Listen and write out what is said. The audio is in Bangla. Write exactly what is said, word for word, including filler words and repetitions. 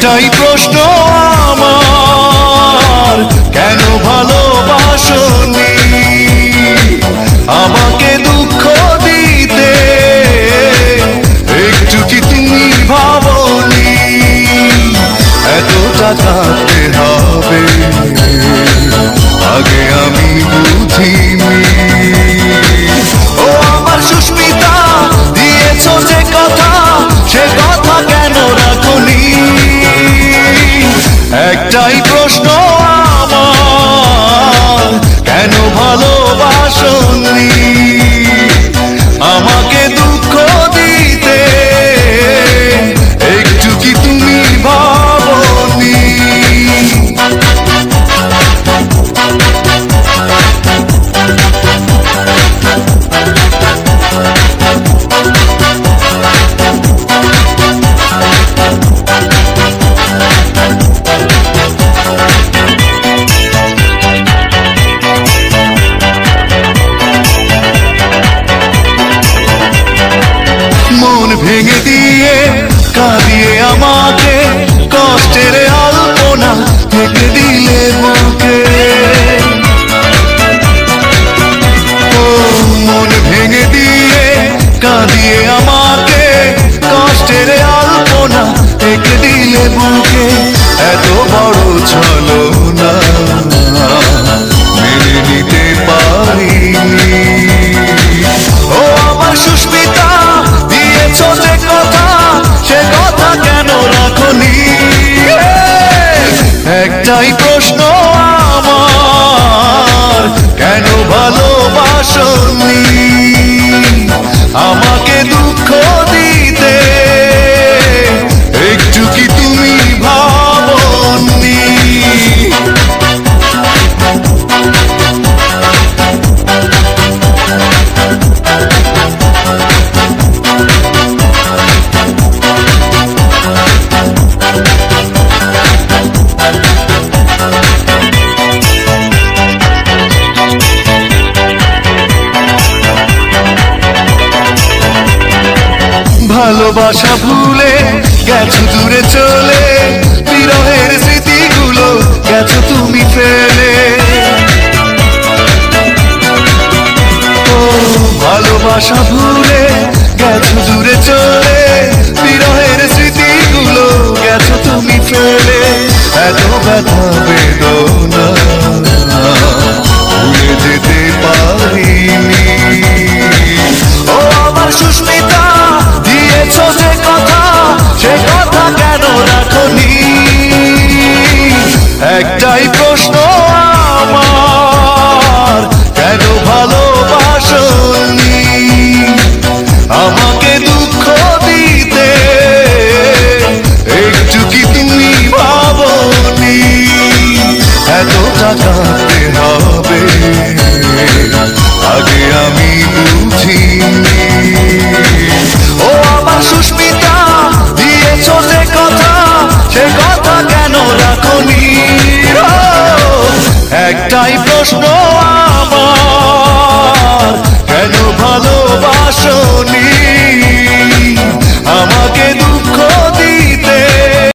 একটাই প্রশ্ন আমার, কেন ভালোবাসনি আমাকে দুঃখ দিতে? একটু কি তুমি ভাবনি এতটা কাঁদতে হবে? আগে আমি বুঝিনি। ও আমার সুস্মিতা, দিয়েছো যে কথা, সে কথা কেন রাখনি? একটাই প্রশ্ন আমার, কেন ভালোবাসনি আমাকে দুঃখ দিতে? একটু কি তুমি ভাবনি? মন ভেঙে দিয়ে কাঁদিয়ে আমাকে কষ্টের আলপনা থেকে দিলে বুকে। ও মন ভেঙে দিয়ে কাঁদিয়ে আমাকে কষ্টের আলপনা থেকে দিলে বুকে। এত বড় ছলনা মেনে নিতে পারিনি। ও আমার সুস্মিতা, দিয়েছো যে কথা, সে কথা কেন রাখনি? একটাই প্রশ্ন আমার, কেন ভালোবাসনি আমাকে দুঃখ দিতে? একটু কি তুমি ভাবনি? ভালোবাসা ভুলে গেছো দূরে চলে, বিরহের স্মৃতিগুলো গেছো তুমি ফেলে। ও ভালোবাসা ভুলে গেছো দূরে চলে, বিরহের স্মৃতিগুলো গেছো তুমি ফেলে। এত ব্যথা বেদনা ভুলে যেতে পারিনি। ও আমার সুস্মিতা, দিয়েছো যে কথা, সে কথা কেন রাখনি? একটাই প্রশ্ন আমার, কেন ভালোবাসনি আমাকে দুঃখ দিতে? একটু কি তুমি ভাবনি এতটা কাঁদতে হবে? আগে আমি বুঝিনি। ও আমার সুস্মিতা, দিয়েছো যে কথা, সে কথা কেন রাখনি? একটাই প্রশ্ন